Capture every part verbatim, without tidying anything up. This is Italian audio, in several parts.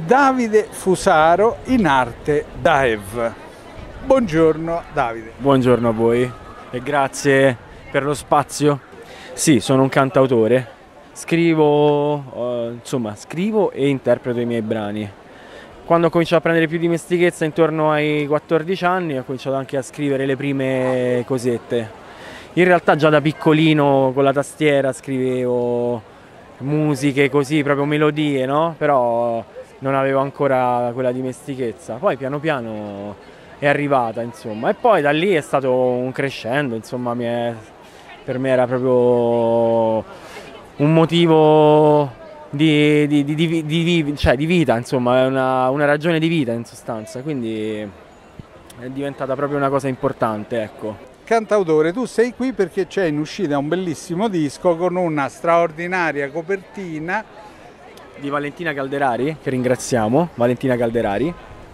Davide Fusaro, in arte Daev. Buongiorno Davide. Buongiorno a voi e grazie per lo spazio. Sì, sono un cantautore, scrivo, uh, insomma, scrivo e interpreto i miei brani. Quando ho cominciato a prendere più dimestichezza, intorno ai quattordici anni, ho cominciato anche a scrivere le prime cosette. In realtà già da piccolino con la tastiera scrivevo musiche così, proprio melodie, no? Però non avevo ancora quella dimestichezza. Poi piano piano è arrivata, insomma, e poi da lì è stato un crescendo, insomma, mi è, per me era proprio un motivo di, di, di, di, di, cioè, di vita, insomma, è una, una ragione di vita in sostanza, quindi è diventata proprio una cosa importante, ecco. Cantautore, tu sei qui perché c'è in uscita un bellissimo disco con una straordinaria copertina di Valentina Calderari, che ringraziamo, Valentina Calderari.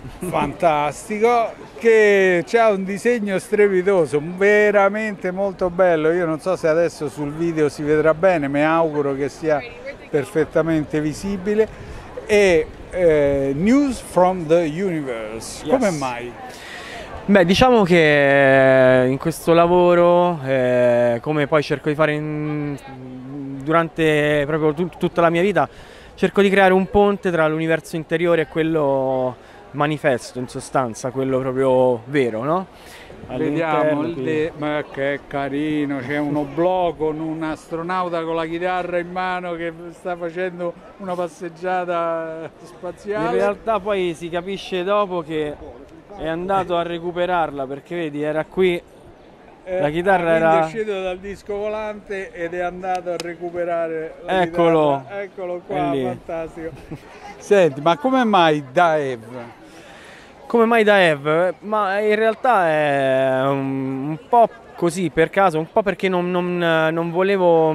Fantastico, che ha un disegno strepitoso, veramente molto bello. Io non so se adesso sul video si vedrà bene, mi auguro che sia perfettamente visibile. E eh, News from the Universe, yes. Come mai? Beh, diciamo che in questo lavoro, eh, come poi cerco di fare in, durante proprio tut, tutta la mia vita, cerco di creare un ponte tra l'universo interiore e quello manifesto, in sostanza, quello proprio vero, no? Vediamo il de... ma che carino, c'è uno blog con un astronauta con la chitarra in mano che sta facendo una passeggiata spaziale. In realtà poi si capisce dopo che è andato a recuperarla, perché vedi, era qui, eh, la chitarra era... è uscito dal disco volante ed è andato a recuperare la Eccolo. chitarra. Eccolo qua, fantastico. Senti, ma come mai Daev? Come mai Daev? Ma in realtà è un, un po' così per caso, un po' perché non, non, non, volevo,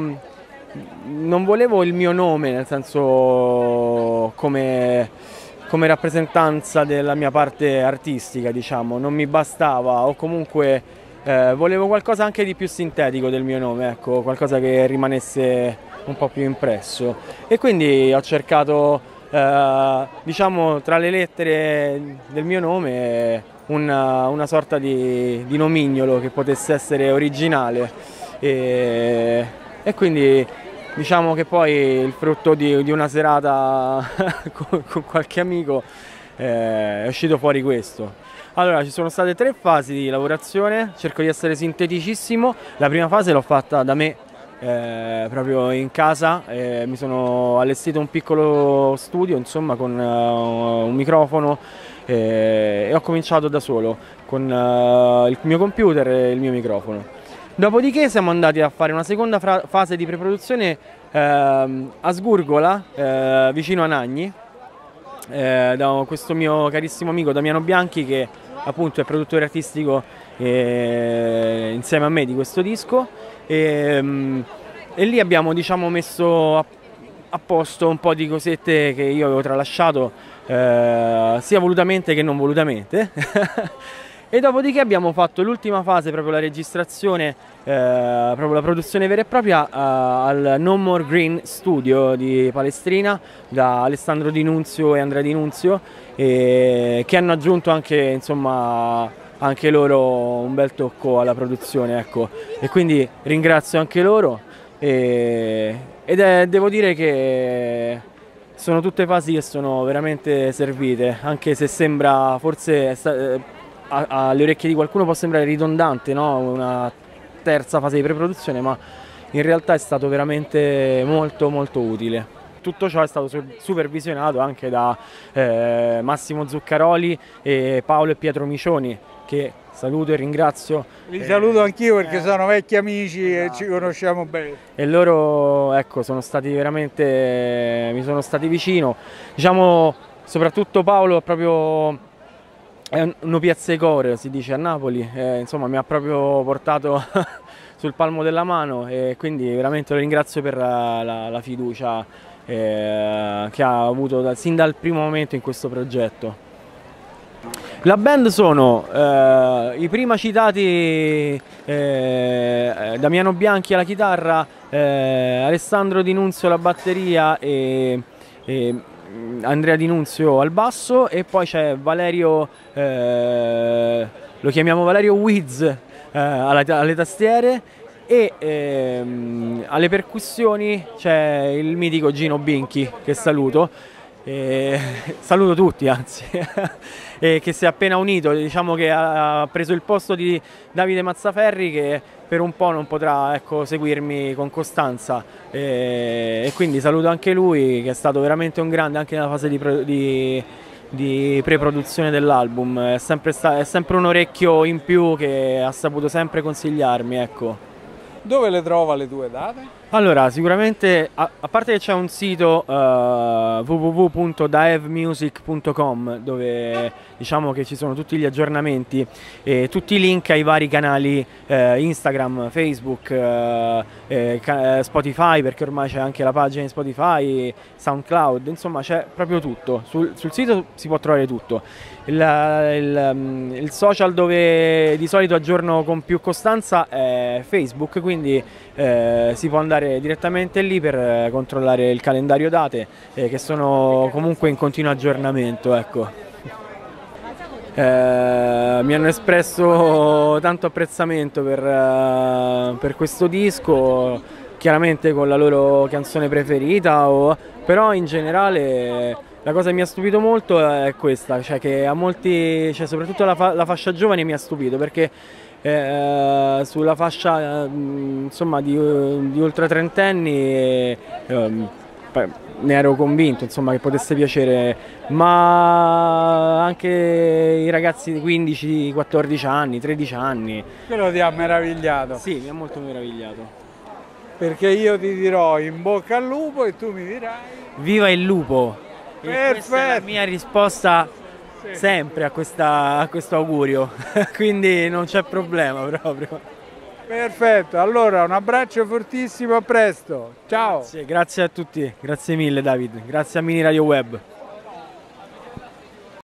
non volevo il mio nome, nel senso come, come rappresentanza della mia parte artistica, diciamo, non mi bastava, o comunque eh, volevo qualcosa anche di più sintetico del mio nome, ecco, qualcosa che rimanesse un po' più impresso. E quindi ho cercato... Uh, diciamo tra le lettere del mio nome una, una sorta di, di nomignolo che potesse essere originale e, e quindi diciamo che poi il frutto di, di una serata con, con qualche amico eh, è uscito fuori questo. Allora, ci sono state tre fasi di lavorazione, cerco di essere sinteticissimo. La prima fase l'ho fatta da me, Eh, proprio in casa, eh, mi sono allestito un piccolo studio, insomma, con uh, un microfono eh, e ho cominciato da solo con uh, il mio computer e il mio microfono. Dopodiché siamo andati a fare una seconda fase di preproduzione eh, a Sgurgola, eh, vicino a Nagni, eh, da questo mio carissimo amico Damiano Bianchi, che appunto è produttore artistico eh, insieme a me di questo disco. E, e lì abbiamo, diciamo, messo a, a posto un po' di cosette che io avevo tralasciato eh, sia volutamente che non volutamente. E dopodiché abbiamo fatto l'ultima fase, proprio la registrazione, eh, proprio la produzione vera e propria eh, al No More Green Studio di Palestrina, da Alessandro Di Nunzio e Andrea Di Nunzio, e che hanno aggiunto anche, insomma, anche loro un bel tocco alla produzione, ecco. E quindi ringrazio anche loro e, ed è, devo dire che sono tutte fasi che sono veramente servite, anche se sembra, forse alle orecchie di qualcuno può sembrare ridondante, no? Una terza fase di preproduzione, ma in realtà è stato veramente molto molto utile. Tutto ciò è stato supervisionato anche da eh, Massimo Zuccaroli e Paolo e Pietro Micioni, che saluto e ringrazio. Li saluto anch'io perché eh, sono vecchi amici, esatto, e ci conosciamo bene. E loro, ecco, sono stati veramente, mi sono stati vicino. Diciamo, soprattutto Paolo proprio è uno piazzecore, si dice a Napoli, eh, insomma mi ha proprio portato sul palmo della mano e quindi veramente lo ringrazio per la, la, la fiducia eh, che ha avuto da, sin dal primo momento in questo progetto. La band sono eh, i prima citati eh, Damiano Bianchi alla chitarra, eh, Alessandro Di Nunzio alla batteria e, e Andrea Di Nunzio al basso e poi c'è Valerio, eh, lo chiamiamo Valerio Wiz eh, alle, alle tastiere e ehm, alle percussioni c'è il mitico Gino Binchi, che saluto. E saluto tutti, anzi, e che si è appena unito, diciamo che ha preso il posto di Davide Mazzaferri, che per un po' non potrà, ecco, seguirmi con costanza, e, e quindi saluto anche lui, che è stato veramente un grande anche nella fase di, di, di pre-produzione dell'album. È sempre, è sempre un orecchio in più che ha saputo sempre consigliarmi, ecco. Dove le trova le tue date? Allora, sicuramente, a, a parte che c'è un sito uh, w w w punto daevmusic punto com dove diciamo che ci sono tutti gli aggiornamenti e tutti i link ai vari canali eh, Instagram, Facebook, eh, eh, Spotify, perché ormai c'è anche la pagina di Spotify, SoundCloud, insomma c'è proprio tutto. Sul, sul sito si può trovare tutto. Il, il, il social dove di solito aggiorno con più costanza è Facebook, quindi eh, si può andare direttamente lì per eh, controllare il calendario date, eh, che sono comunque in continuo aggiornamento, ecco. Eh, mi hanno espresso tanto apprezzamento per, eh, per questo disco, chiaramente con la loro canzone preferita, o, però in generale la cosa che mi ha stupito molto è questa, cioè che a molti, cioè soprattutto la, fa, la fascia giovane mi ha stupito, perché eh, sulla fascia eh, insomma di, di ultra trentenni eh, ne ero convinto, insomma, che potesse piacere, ma anche i ragazzi di quindici, quattordici anni, tredici anni. Quello ti ha meravigliato? Sì, mi ha molto meravigliato. Perché io ti dirò in bocca al lupo e tu mi dirai viva il lupo! Perfetto. Questa è la mia risposta sempre a, questa, a questo augurio, quindi non c'è problema proprio. Perfetto, allora un abbraccio fortissimo, a presto, ciao! Grazie, grazie a tutti, grazie mille David, grazie a Mini Radio Web.